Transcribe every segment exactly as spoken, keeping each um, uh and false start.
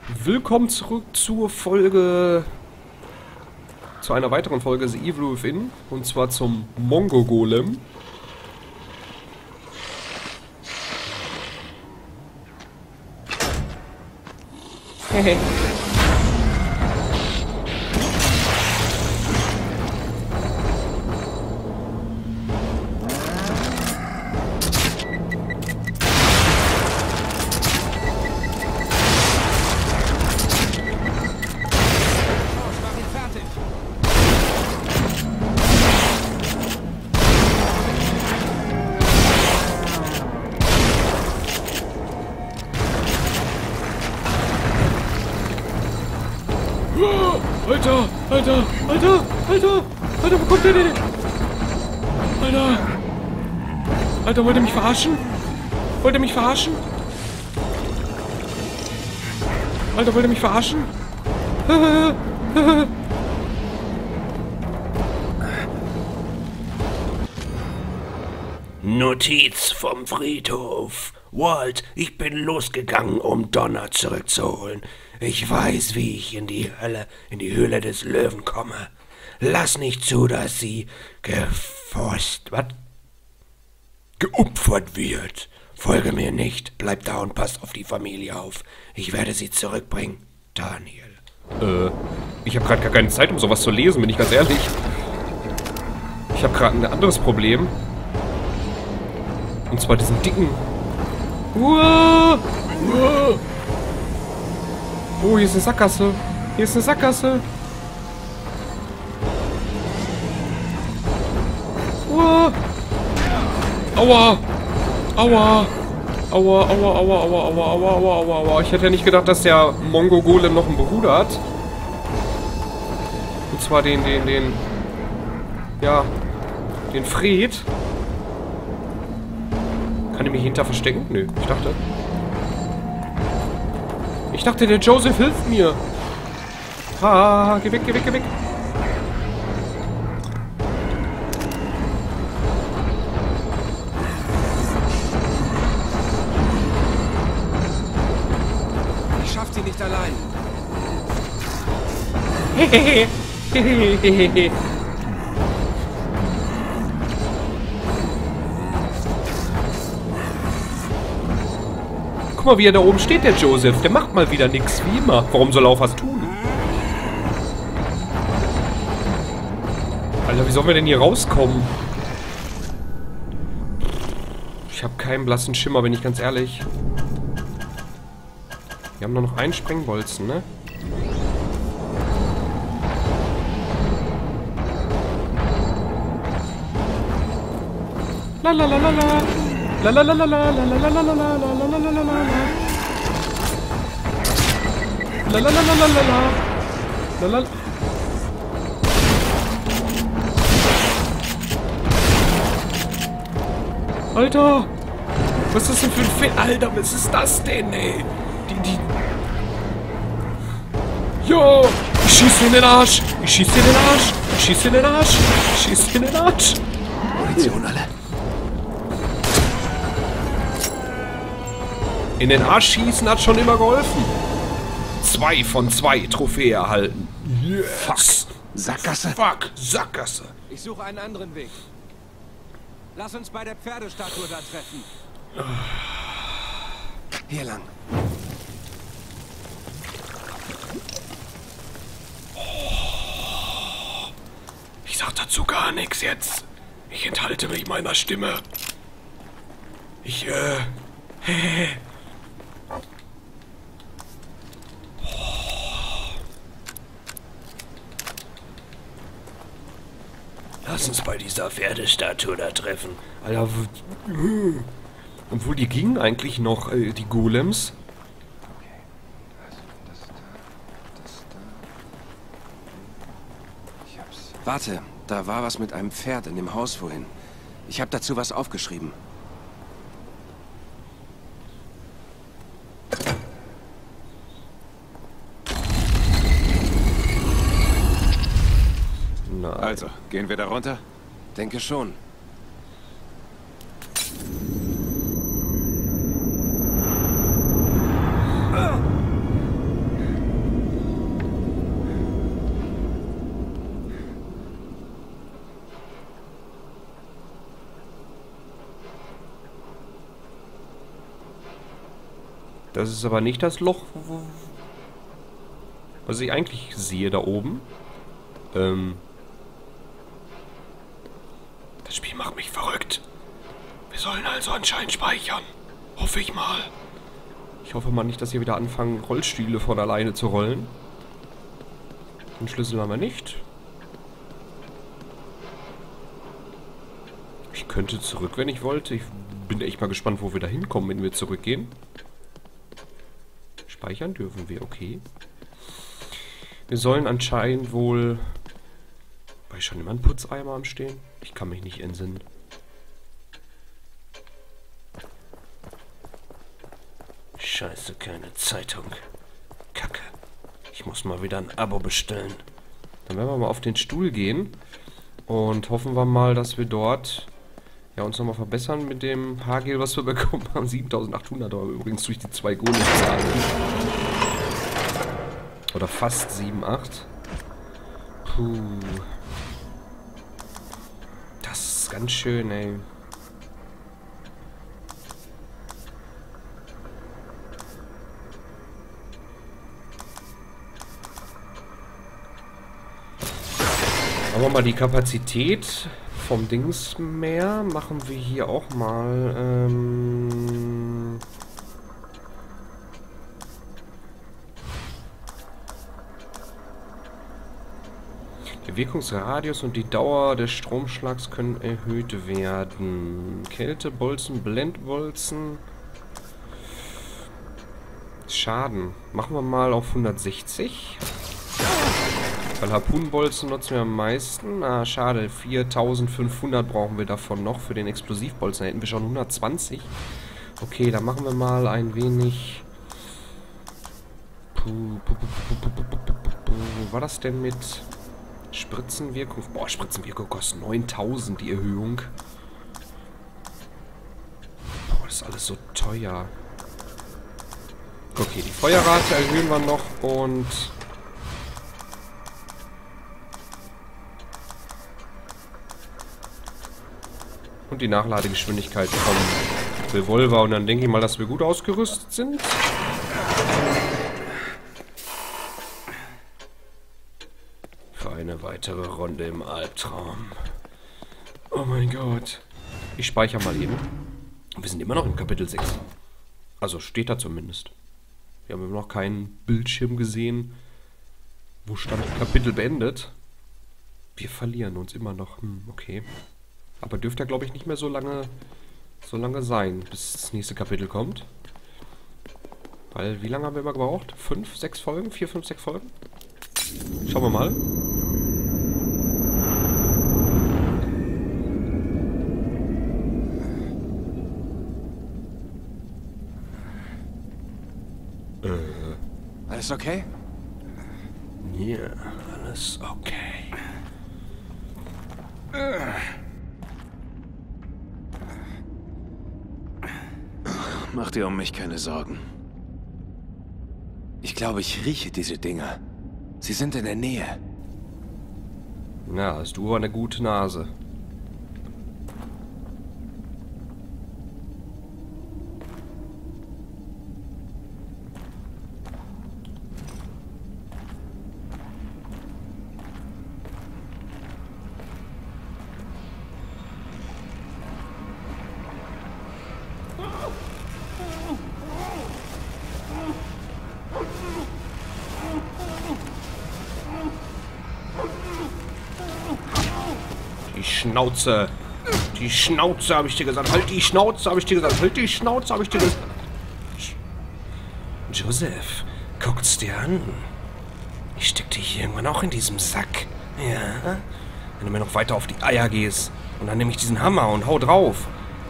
Willkommen zurück zur Folge, zu einer weiteren Folge The Evil Within, und zwar zum Mongo-Golem. Hehe. Alter, Alter, Alter, Alter, Alter, wo kommt der denn? Alter, Alter, wollt ihr mich verarschen? Wollt ihr mich verarschen? Alter, wollt ihr mich verarschen? Notiz vom Friedhof. Walt, ich bin losgegangen, um Donna zurückzuholen. Ich weiß, wie ich in die Hölle, in die Höhle des Löwen komme. Lass nicht zu, dass sie geforst, was? Geopfert wird. Folge mir nicht, bleib da und pass auf die Familie auf. Ich werde sie zurückbringen. Daniel. Äh, ich habe gerade gar keine Zeit, um sowas zu lesen, bin ich ganz ehrlich. Ich habe gerade ein anderes Problem. Und zwar diesen dicken... Uah! Uah! Oh, hier ist eine Sackgasse. Hier ist eine Sackgasse. Uah! Aua! Aua! Aua, aua, aua, aua, aua, aua, aua, aua, aua. Ich hätte ja nicht gedacht, dass der Mongo-Golem noch einen Bruder hat. Und zwar den, den, den... Ja... Den Fred. Kann ich mich hinter verstecken? Nö, ich dachte... Ich dachte, der Joseph hilft mir. Ha, geh weg, geh weg, geh weg. Ich schaff sie nicht allein. Hehehe. Hehehe. Guck mal, wie er da oben steht, der Joseph. Der macht mal wieder nichts, wie immer. Warum soll er auch was tun? Alter, wie sollen wir denn hier rauskommen? Ich habe keinen blassen Schimmer, bin ich ganz ehrlich. Wir haben nur noch einen Sprengbolzen, ne? La la la la la. La la la la la la la la la la la la la la la la la. La la la la la la la. La la. Alter! Was ist das denn für ein Fe... Alter, was ist das denn, ey? Die, die... Jo! Ich schieß in den Arsch! Ich schieß in den Arsch! Ich schieß in den Arsch! Ich schieß in den Arsch! Munition alle. In den Arsch schießen hat schon immer geholfen. Zwei von zwei Trophäe erhalten. Yes. Fuck. Sackgasse. Fuck. Sackgasse. Ich suche einen anderen Weg. Lass uns bei der Pferdestatue da treffen. Hier lang. Ich sag dazu gar nichts jetzt. Ich enthalte mich meiner Stimme. Ich, äh... Lass uns bei dieser Pferdestatue da treffen. Alter, obwohl die gingen eigentlich noch, äh, die Golems. Okay, also das da, das da. Ich hab's. Warte, da war was mit einem Pferd in dem Haus vorhin. Ich habe dazu was aufgeschrieben. Nein. Also, gehen wir da runter? Denke schon. Das ist aber nicht das Loch, was ich eigentlich sehe da oben. Ähm. Das Spiel macht mich verrückt. Wir sollen also anscheinend speichern. Hoffe ich mal. Ich hoffe mal nicht, dass hier wieder anfangen, Rollstühle von alleine zu rollen. Den Schlüssel haben wir nicht. Ich könnte zurück, wenn ich wollte. Ich bin echt mal gespannt, wo wir da hinkommen, wenn wir zurückgehen. Speichern dürfen wir, okay. Wir sollen anscheinend wohl... War ich schon immer ein Putzeimer am Stehen? Ich kann mich nicht entsinnen. Scheiße, keine Zeitung. Kacke. Ich muss mal wieder ein Abo bestellen. Dann werden wir mal auf den Stuhl gehen. Und hoffen wir mal, dass wir dort... Ja, uns nochmal verbessern mit dem Haargel, was wir bekommen haben. siebentausendachthundert Euro übrigens durch die zwei Golems-Zahlen. Oder fast sieben, acht. Puh. Das ist ganz schön, ey. Machen wir mal die Kapazität vom Dings mehr. Machen wir hier auch mal. Ähm Der Wirkungsradius und die Dauer des Stromschlags können erhöht werden. Kältebolzen, Blendbolzen. Schaden. Machen wir mal auf hundertsechzig. Weil Harpunenbolzen nutzen wir am meisten. Ah, schade. viertausendfünfhundert brauchen wir davon noch für den Explosivbolzen. Da hätten wir schon hundertzwanzig. Okay, dann machen wir mal ein wenig... Puh, puh, puh, puh, puh, puh, puh, puh. Wo war das denn mit Spritzenwirkung? Boah, Spritzenwirkung kostet neuntausend die Erhöhung. Boah, das ist alles so teuer. Okay, die Feuerrate erhöhen wir noch und... Und die Nachladegeschwindigkeit vom Revolver. Und dann denke ich mal, dass wir gut ausgerüstet sind. Für eine weitere Runde im Albtraum. Oh mein Gott. Ich speichere mal eben. Wir sind immer noch im Kapitel sechs. Also steht da zumindest. Wir haben immer noch keinen Bildschirm gesehen, wo stand Kapitel beendet. Wir verlieren uns immer noch. Hm, okay. Aber dürfte ja, glaube ich, nicht mehr so lange, so lange sein, bis das nächste Kapitel kommt. Weil, wie lange haben wir immer gebraucht? Fünf, sechs Folgen? Vier, fünf, sechs Folgen? Schauen wir mal. Äh. Alles okay? Ja, alles okay. Mach dir um mich keine Sorgen. Ich glaube, ich rieche diese Dinger. Sie sind in der Nähe. Na, hast du eine gute Nase. Die Schnauze. Die Schnauze, habe ich dir gesagt. Halt die Schnauze, habe ich dir gesagt. Halt die Schnauze, habe ich dir gesagt. Joseph, guckt's dir an. Ich steck dich irgendwann auch in diesem Sack. Ja? Wenn du mir noch weiter auf die Eier gehst. Und dann nehme ich diesen Hammer und hau drauf.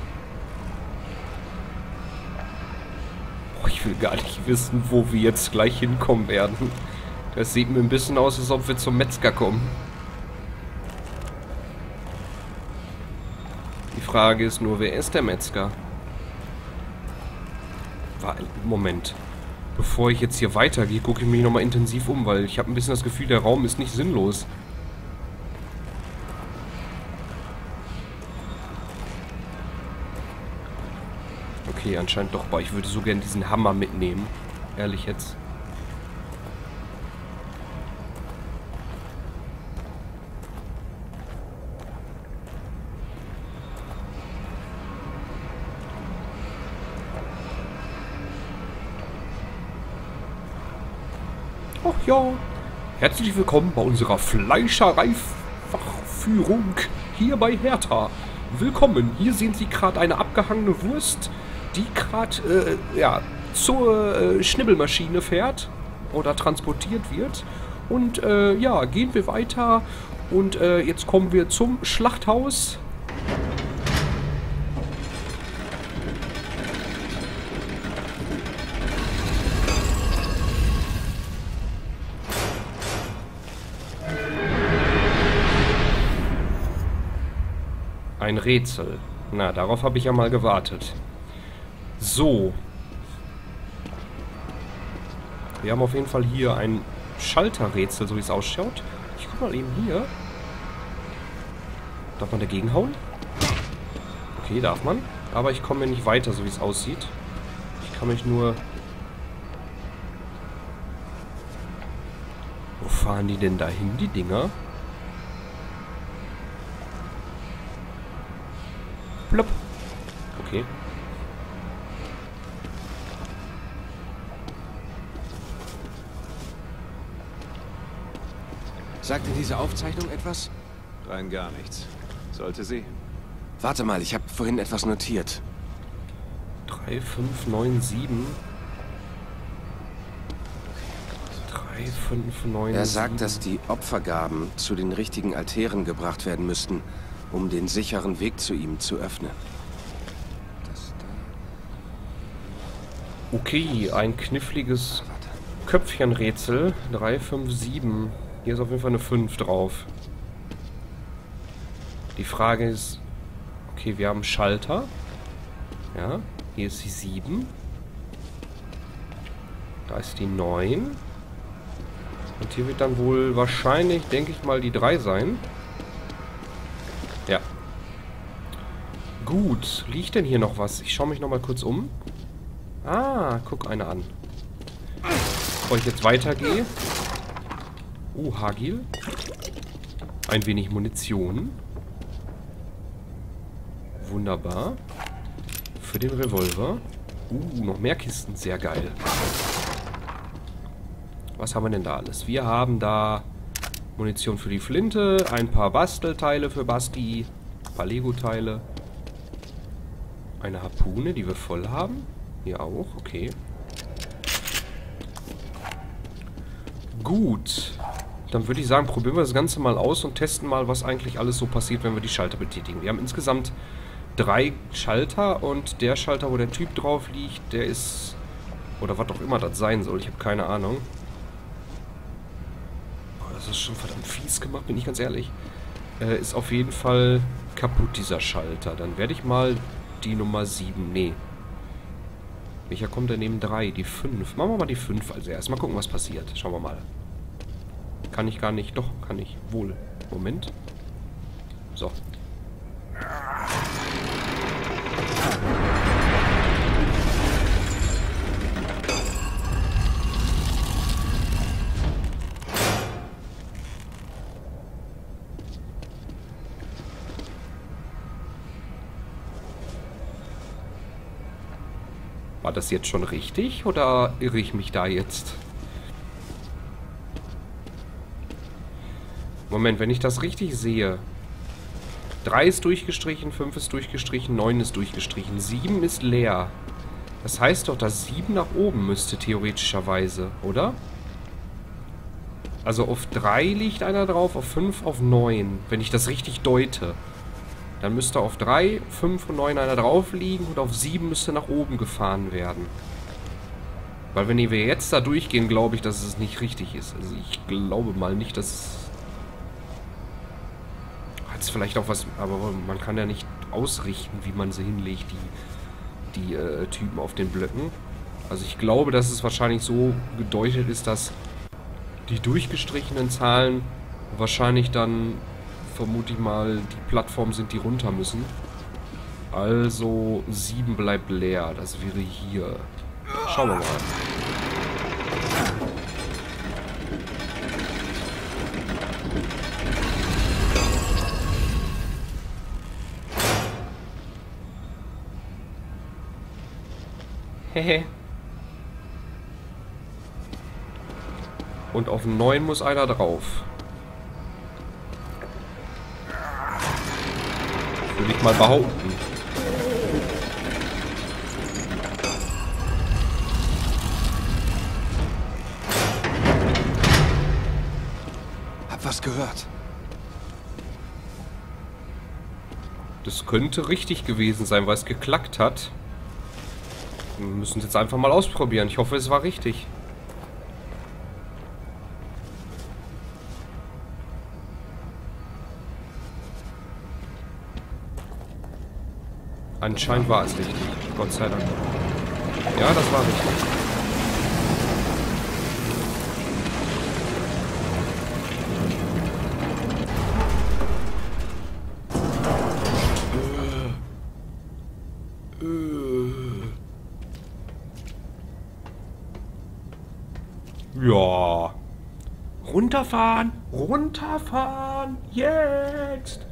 Boah, ich will gar nicht wissen, wo wir jetzt gleich hinkommen werden. Das sieht mir ein bisschen aus, als ob wir zum Metzger kommen. Die Frage ist nur, wer ist der Metzger? Moment. Bevor ich jetzt hier weitergehe, gucke ich mich nochmal intensiv um, weil ich habe ein bisschen das Gefühl, der Raum ist nicht sinnlos. Okay, anscheinend doch. Aber ich würde so gerne diesen Hammer mitnehmen. Ehrlich jetzt. Ach ja. Herzlich willkommen bei unserer Fleischerei-Fachführung hier bei Hertha. Willkommen. Hier sehen Sie gerade eine abgehangene Wurst, die gerade äh, ja, zur äh, Schnibbelmaschine fährt oder transportiert wird. Und äh, ja, gehen wir weiter und äh, jetzt kommen wir zum Schlachthaus. Ein Rätsel. Na, darauf habe ich ja mal gewartet. So. Wir haben auf jeden Fall hier ein Schalterrätsel, so wie es ausschaut. Ich guck mal eben hier. Darf man dagegen hauen? Okay, darf man. Aber ich komme nicht weiter, so wie es aussieht. Ich kann mich nur... Wo fahren die denn dahin, die Dinger? Plopp. Okay. Sagt dir diese Aufzeichnung etwas? Rein gar nichts. Sollte sie? Warte mal, ich habe vorhin etwas notiert. drei fünf neun sieben. drei fünf neun sieben. Er sagt, dass die Opfergaben zu den richtigen Altären gebracht werden müssten, um den sicheren Weg zu ihm zu öffnen. Das da. Okay, ein kniffliges Köpfchenrätsel. drei fünf sieben. Hier ist auf jeden Fall eine fünf drauf. Die Frage ist... Okay, wir haben einen Schalter. Ja, hier ist die sieben. Da ist die neun. Und hier wird dann wohl wahrscheinlich, denke ich mal, die drei sein. Ja. Gut. Liegt denn hier noch was? Ich schaue mich noch mal kurz um. Ah, guck eine an. Bevor ich jetzt weitergehe. Uh, Hagil. Ein wenig Munition. Wunderbar. Für den Revolver. Uh, noch mehr Kisten. Sehr geil. Was haben wir denn da alles? Wir haben da... Munition für die Flinte, ein paar Bastelteile für Basti, ein paar Lego-Teile, eine Harpune, die wir voll haben. Hier auch, okay. Gut. Dann würde ich sagen, probieren wir das Ganze mal aus und testen mal, was eigentlich alles so passiert, wenn wir die Schalter betätigen. Wir haben insgesamt drei Schalter und der Schalter, wo der Typ drauf liegt, der ist... Oder was auch immer das sein soll, ich habe keine Ahnung. Das ist schon verdammt fies gemacht, bin ich ganz ehrlich. Äh, ist auf jeden Fall kaputt, dieser Schalter. Dann werde ich mal die Nummer sieben. Nee. Welcher kommt denn neben drei? Die fünf. Machen wir mal die fünf als erstes. Mal gucken, was passiert. Schauen wir mal. Kann ich gar nicht. Doch, kann ich. Wohl. Moment. So. War das jetzt schon richtig oder irre ich mich da jetzt? Moment, wenn ich das richtig sehe. drei ist durchgestrichen, fünf ist durchgestrichen, neun ist durchgestrichen, sieben ist leer. Das heißt doch, dass sieben nach oben müsste, theoretischerweise, oder? Also auf drei liegt einer drauf, auf fünf, auf neun, wenn ich das richtig deute. Dann müsste auf drei, fünf und neun einer drauf liegen und auf sieben müsste nach oben gefahren werden. Weil wenn wir jetzt da durchgehen, glaube ich, dass es nicht richtig ist. Also ich glaube mal nicht, dass... Hat es vielleicht auch was... Aber man kann ja nicht ausrichten, wie man sie hinlegt, die, die äh, Typen auf den Blöcken. Also ich glaube, dass es wahrscheinlich so gedeutet ist, dass die durchgestrichenen Zahlen wahrscheinlich dann... vermute ich mal, die Plattformen sind, die runter müssen. Also sieben bleibt leer. Das wäre hier. Schauen wir mal. Hehe. Und auf neun muss einer drauf. Würde ich mal behaupten. Hab was gehört. Das könnte richtig gewesen sein, weil es geklackt hat. Wir müssen es jetzt einfach mal ausprobieren. Ich hoffe, es war richtig. Anscheinend war es richtig. Gott sei Dank. Ja, das war richtig. Ja. Runterfahren! Runterfahren! Jetzt!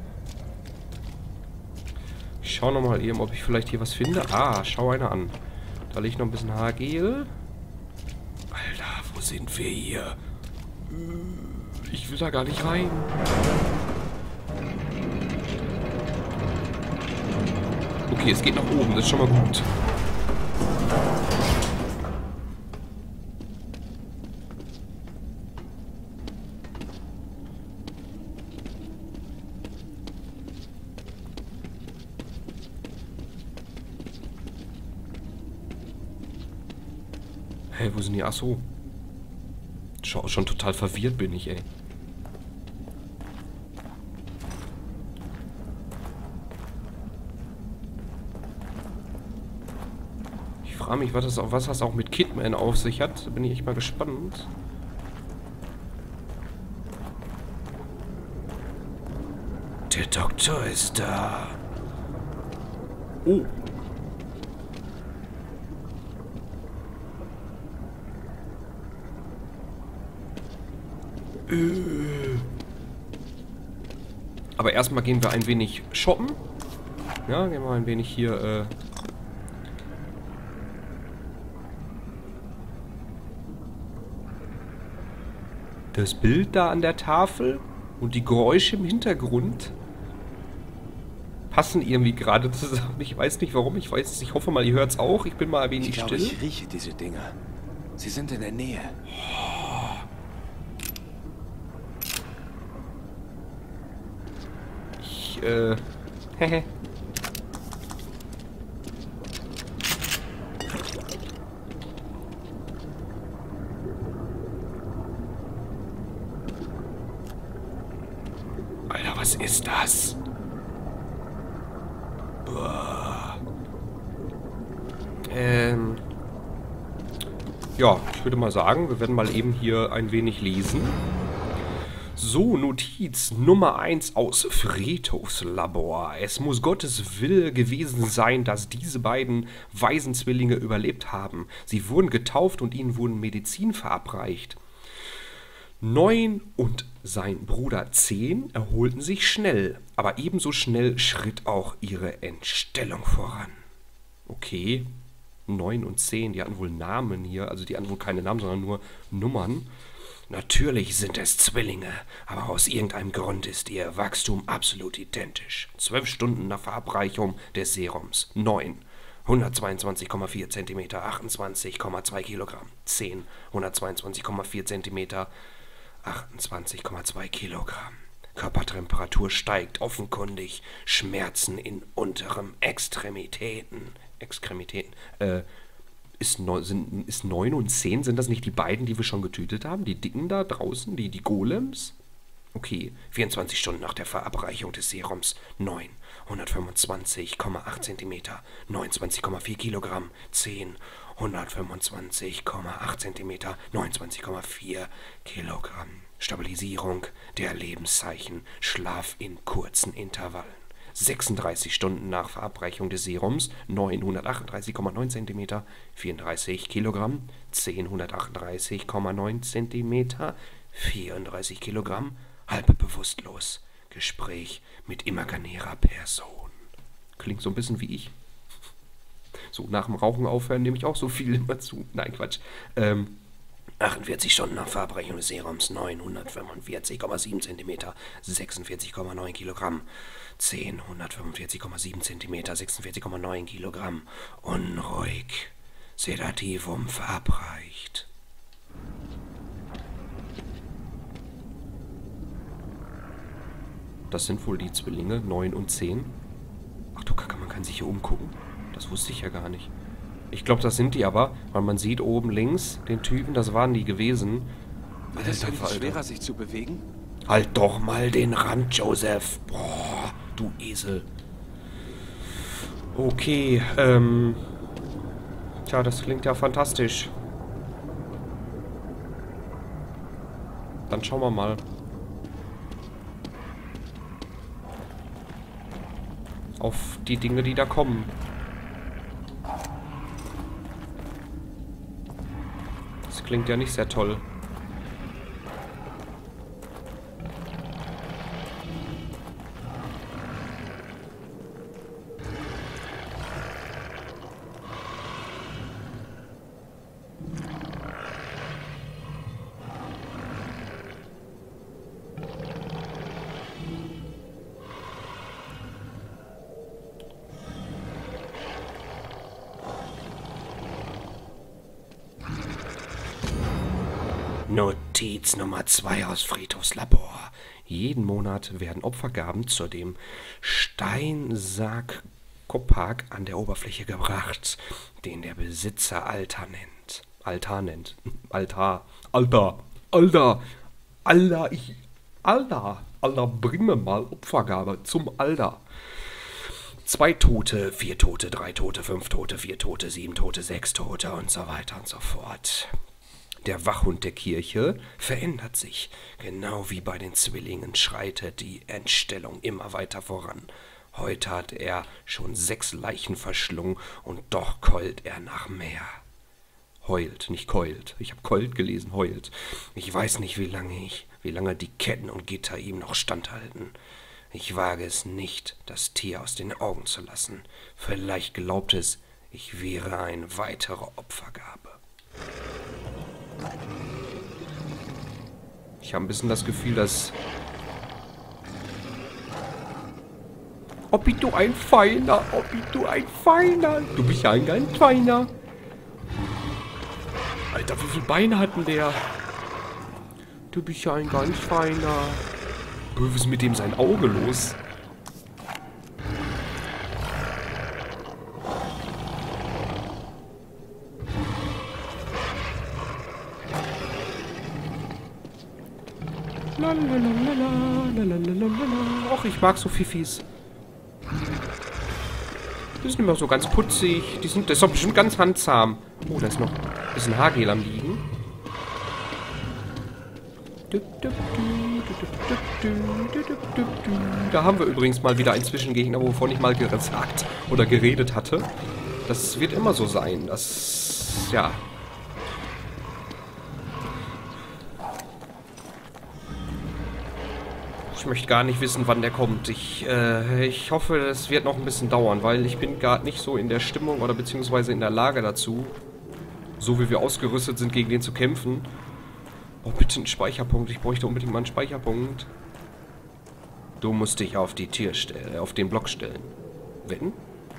Ich schau noch mal eben, ob ich vielleicht hier was finde. Ah, schau einer an. Da liegt noch ein bisschen Haargel. Alter, wo sind wir hier? Ich will da gar nicht rein. Okay, es geht nach oben. Das ist schon mal gut. Hey, wo sind die? Ach so. Schon, schon total verwirrt bin ich, ey. Ich frage mich, was das, auch, was das auch mit Kidman auf sich hat. Da bin ich echt mal gespannt. Der Doktor ist da. Oh. Aber erstmal gehen wir ein wenig shoppen. Ja, gehen wir ein wenig hier, äh... das Bild da an der Tafel und die Geräusche im Hintergrund passen irgendwie gerade zusammen. Ich weiß nicht warum, ich weiß, ich hoffe mal, ihr hört es auch. Ich bin mal ein wenig ich glaube, still. Ich rieche diese Dinger. Sie sind in der Nähe. Ich, äh... Hehe. Alter, was ist das? Boah. Ähm... Ja, ich würde mal sagen, wir werden mal eben hier ein wenig lesen. So, Notiz Nummer eins aus Friedhofslabor. Es muss Gottes Wille gewesen sein, dass diese beiden Waisenzwillinge überlebt haben. Sie wurden getauft und ihnen wurden Medizin verabreicht. Neun und sein Bruder Zehn erholten sich schnell, aber ebenso schnell schritt auch ihre Entstellung voran. Okay, Neun und Zehn, die hatten wohl Namen hier, also die hatten wohl keine Namen, sondern nur Nummern. Natürlich sind es Zwillinge, aber aus irgendeinem Grund ist ihr Wachstum absolut identisch. Zwölf Stunden nach Verabreichung des Serums. Neun. hundertzweiundzwanzig Komma vier Zentimeter, achtundzwanzig Komma zwei Kilogramm. Zehn. hundertzweiundzwanzig Komma vier Zentimeter, achtundzwanzig Komma zwei Kilogramm. Körpertemperatur steigt offenkundig. Schmerzen in unteren Extremitäten. Extremitäten. Äh, ist, neun, sind, ist neun und zehn, sind das nicht die beiden, die wir schon getötet haben? Die Dicken da draußen, die, die Golems? Okay, vierundzwanzig Stunden nach der Verabreichung des Serums. neun. hundertfünfundzwanzig Komma acht Zentimeter, neunundzwanzig Komma vier Kilogramm. zehn. hundertfünfundzwanzig Komma acht Zentimeter, neunundzwanzig Komma vier Kilogramm. Stabilisierung der Lebenszeichen. Schlaf in kurzen Intervallen. sechsunddreißig Stunden nach Verabreichung des Serums, neunhundertachtunddreißig Komma neun Zentimeter, vierunddreißig Kilogramm, zehnhundertachtunddreißig Komma neun Zentimeter, vierunddreißig Kilogramm, halb bewusstlos. Gespräch mit imaginärer Person. Klingt so ein bisschen wie ich. So, nach dem Rauchen aufhören nehme ich auch so viel immer zu. Nein, Quatsch. Ähm, achtundvierzig Stunden nach Verabreichung des Serums, neunhundertfünfundvierzig Komma sieben Zentimeter, sechsundvierzig Komma neun Kilogramm, zehnhundertfünfundvierzig Komma sieben Zentimeter, sechsundvierzig Komma neun Kilogramm, unruhig, Sedativum verabreicht. Das sind wohl die Zwillinge, neun und zehn. Ach du Kacke, man kann sich hier umgucken. Das wusste ich ja gar nicht. Ich glaube, das sind die aber, weil man sieht oben links den Typen, das waren die gewesen. Wird es irgendwie schwerer, sich zu bewegen? Halt doch mal den Rand, Joseph. Boah, du Esel. Okay, ähm... Tja, das klingt ja fantastisch. Dann schauen wir mal. Auf die Dinge, die da kommen. Das klingt ja nicht sehr toll. Notiz Nummer zwei aus Friedhofslabor. Jeden Monat werden Opfergaben zu dem Steinsarkophag an der Oberfläche gebracht, den der Besitzer Altar nennt. Altar nennt. Altar. Alter. Alter. Alter. Ich. Alter. Alter, bring mir mal Opfergabe zum Alter. Zwei Tote, vier Tote, drei Tote, fünf Tote, vier Tote, sieben Tote, sechs Tote und so weiter und so fort. Der Wachhund der Kirche verändert sich. Genau wie bei den Zwillingen schreitet die Entstellung immer weiter voran. Heute hat er schon sechs Leichen verschlungen und doch keult er nach mehr. Heult, nicht keult. Ich habe keult gelesen, heult. Ich weiß nicht, wie lange ich, wie lange die Ketten und Gitter ihm noch standhalten. Ich wage es nicht, das Tier aus den Augen zu lassen. Vielleicht glaubt es, ich wäre eine weitere Opfergabe. Ich habe ein bisschen das Gefühl, dass... Obi, du ein Feiner, Obi, du ein Feiner. Du bist ja ein ganz Feiner. Alter, wie viele Beine hatten der? Du bist ja ein ganz Feiner. Was ist mit dem sein Auge los? Och, ich mag so Fifis. Die sind immer so ganz putzig. Die sind, das ist doch bestimmt ganz handzahm. Oh, da ist noch ein bisschen Haargel am Liegen. Da haben wir übrigens mal wieder einen Zwischengegner, wovon ich mal gesagt oder geredet hatte. Das wird immer so sein. Das, ja... Ich möchte gar nicht wissen, wann der kommt. Ich, äh, ich hoffe, es wird noch ein bisschen dauern, weil ich bin gerade nicht so in der Stimmung oder beziehungsweise in der Lage dazu, so wie wir ausgerüstet sind, gegen den zu kämpfen. Oh, bitte einen Speicherpunkt. Ich bräuchte unbedingt mal einen Speicherpunkt. Du musst dich auf die Tür stellen, auf den Block stellen. Wenn?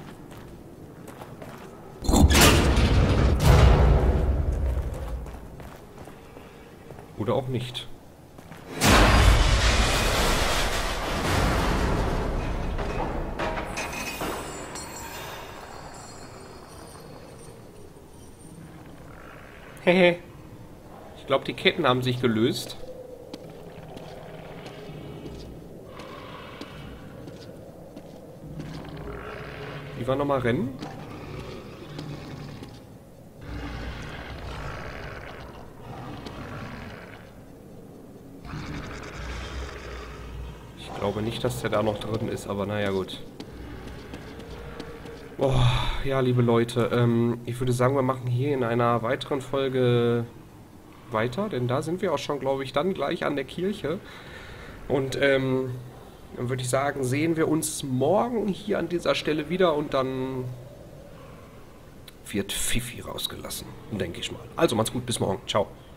Oder auch nicht. Hehe. Ich glaube, die Ketten haben sich gelöst. Die war nochmal rennen. Ich glaube nicht, dass der da noch drin ist, aber naja, gut. Boah, ja, liebe Leute, ähm, ich würde sagen, wir machen hier in einer weiteren Folge weiter, denn da sind wir auch schon, glaube ich, dann gleich an der Kirche. Und, ähm, dann würde ich sagen, sehen wir uns morgen hier an dieser Stelle wieder und dann wird Fifi rausgelassen, denke ich mal. Also, macht's gut, bis morgen. Ciao.